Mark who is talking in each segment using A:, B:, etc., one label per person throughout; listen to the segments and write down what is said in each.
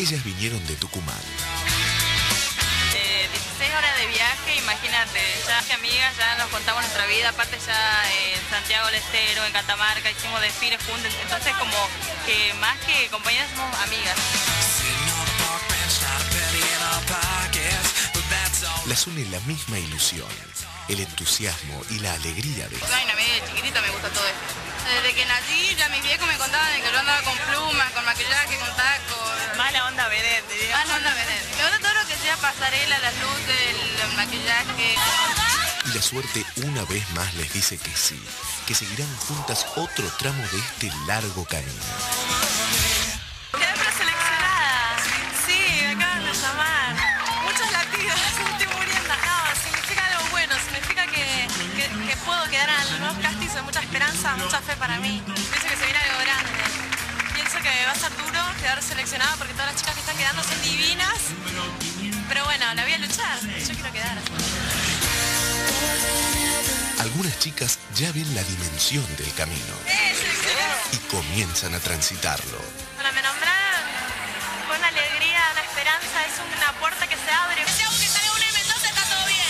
A: Ellas vinieron de Tucumán.
B: 16 horas de viaje, imagínate, ya que amigas, ya nos contamos nuestra vida, aparte ya en Santiago del Estero, en Catamarca, hicimos desfiles juntos, entonces como que más que compañeras somos amigas.
A: Las une la misma ilusión, el entusiasmo y la alegría de...
B: Ay, a mí de chiquitita me gusta todo esto. Desde que nací ya mis viejos me contaban de que yo andaba con plumas, con maquillaje, con tacos. Más la onda vedette, diría. Más la onda vedette. Me gusta todo lo que sea pasarela, las luces, el maquillaje.
A: Y la suerte una vez más les dice que sí, que seguirán juntas otro tramo de este largo camino.
C: Quedé preseleccionada. Sí, me acaban de llamar. Muchos latidos, me estoy muriendo. No, significa algo bueno, significa que puedo quedar en algunos castings de mucha esperanza, mucha fe para mí. Pienso que se viene algo grande. Pienso que va a ser duro quedar seleccionada porque todas las chicas que están quedando son divinas. Pero bueno, la voy a luchar. Yo quiero quedar.
A: Algunas chicas ya ven la dimensión del camino y comienzan a transitarlo.
C: Cuando me nombraron, fue una alegría, una esperanza, es una puerta que se abre. Si aunque salga una de Mendoza está todo bien.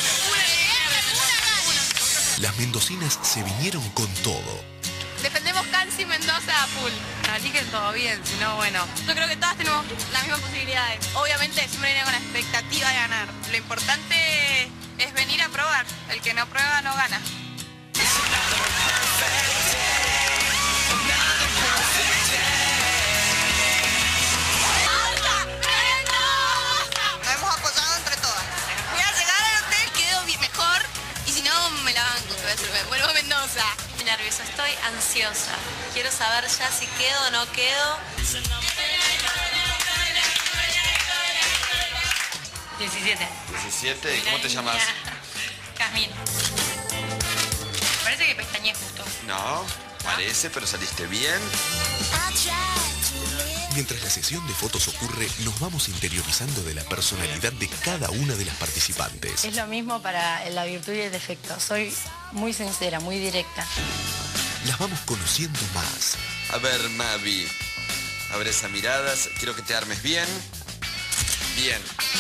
A: Las mendocinas se vinieron con todo.
B: Defendemos Cansi Mendoza a full. Eligen todo bien, si no, bueno. Yo creo que todas tenemos las mismas posibilidades. Obviamente siempre viene con la expectativa de ganar. Lo importante es venir a probar. El que no prueba no gana. Nos hemos apoyado entre todas. Voy a llegar al hotel, quedo mejor y si no me la banco, me vuelvo a Mendoza.
C: Estoy nerviosa, estoy ansiosa. Quiero saber ya si quedo o no quedo.
B: 17.
D: 17, ¿y cómo te llamas?
B: Jazmín. Parece que pestañé justo.
D: No, parece, pero saliste bien.
A: Mientras la sesión de fotos ocurre, nos vamos interiorizando de la personalidad de cada una de las participantes.
E: Es lo mismo para la virtud y el defecto. Soy muy sincera, muy directa.
A: Las vamos conociendo más.
D: A ver, Mavi, abre esa mirada, quiero que te armes bien. Bien.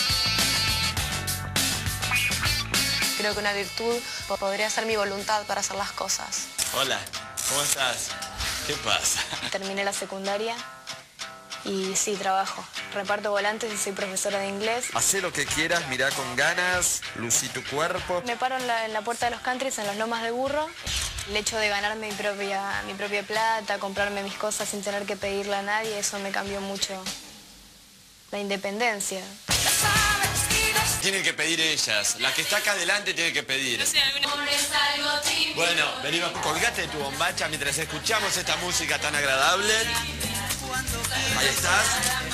F: Creo que una virtud podría ser mi voluntad para hacer las cosas.
G: Hola, ¿cómo estás? ¿Qué pasa?
F: Terminé la secundaria y sí, trabajo. Reparto volantes y soy profesora de inglés.
D: Hacé lo que quieras, mirá con ganas, lucí tu cuerpo.
F: Me paro en la puerta de los countries, en las lomas de Burro. El hecho de ganarme mi propia plata, comprarme mis cosas sin tener que pedirle a nadie, eso me cambió mucho la independencia.
G: Tienen que pedir ellas. La que está acá adelante tiene que pedir. Bueno, venimos. Colgate de tu bombacha mientras escuchamos esta música tan agradable. Ahí estás.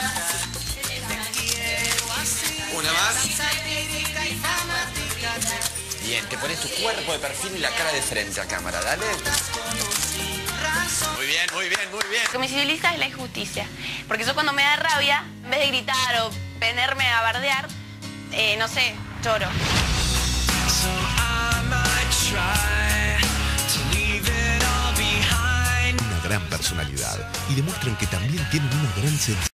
G: Una más. Bien, te pones tu cuerpo de perfil y la cara de frente a cámara, dale. Muy bien, muy bien, muy bien.
C: Lo que me civiliza es la injusticia. Porque yo cuando me da rabia, en vez de gritar o ponerme a bardear, no sé, lloro.
A: Una gran personalidad y demuestran que también tienen una gran sensibilidad.